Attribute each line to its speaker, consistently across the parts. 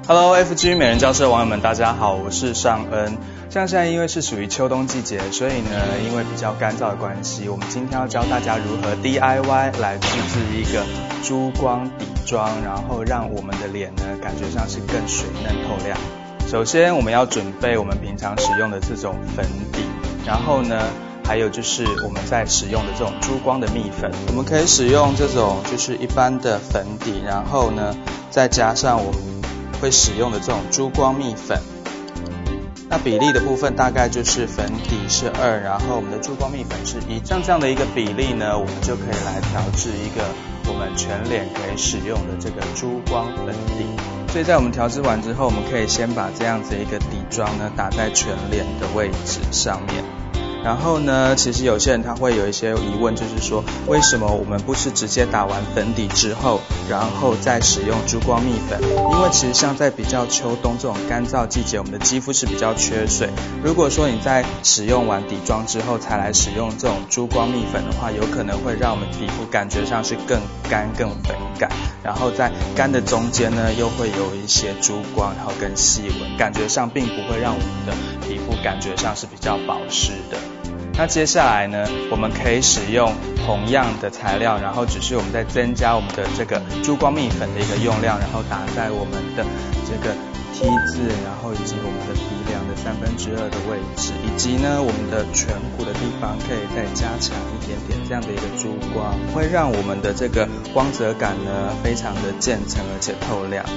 Speaker 1: Hello，FG 美人教室的网友们，大家好，我是尚恩。像现在因为是属于秋冬季节，所以呢，因为比较干燥的关系，我们今天要教大家如何 DIY 来自制一个珠光底妆，然后让我们的脸呢感觉上是更水嫩透亮。首先我们要准备我们平常使用的这种粉底，然后呢还有就是我们在使用的这种珠光的蜜粉，我们可以使用这种就是一般的粉底，然后呢再加上我们会使用的这种珠光蜜粉。那比例的部分大概就是粉底是2，然后我们的珠光蜜粉是1，像这样的一个比例呢，我们就可以来调制一个我们全脸可以使用的这个珠光粉底。所以在我们调制完之后，我们可以先把这样子一个底妆呢打在全脸的位置上面。然后呢，其实有些人他会有一些疑问，就是说为什么我们不是直接打完粉底之后，然后再使用珠光蜜粉？因为其实像在比较秋冬这种干燥季节，我们的肌肤是比较缺水。如果说你在使用完底妆之后才来使用这种珠光蜜粉的话，有可能会让我们皮肤感觉上是更干更粉感，然后在干的中间呢又会有一些珠光，然后更细纹，感觉上并不会让我们的皮肤感觉上是比较保湿的。那接下来呢，我们可以使用同样的材料，然后只是我们在增加我们的这个珠光蜜粉的一个用量，然后打在我们的这个 T 字，然后以及我们的鼻梁的2/3的位置，以及呢我们的颧骨的地方可以再加强一点点这样的一个珠光，会让我们的这个光泽感呢非常的渐层而且透亮。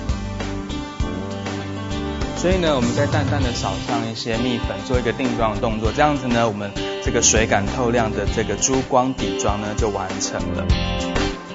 Speaker 1: 所以呢，我们再淡淡的扫上一些蜜粉，做一个定妆的动作，这样子呢，我们这个水感透亮的这个珠光底妆呢就完成了。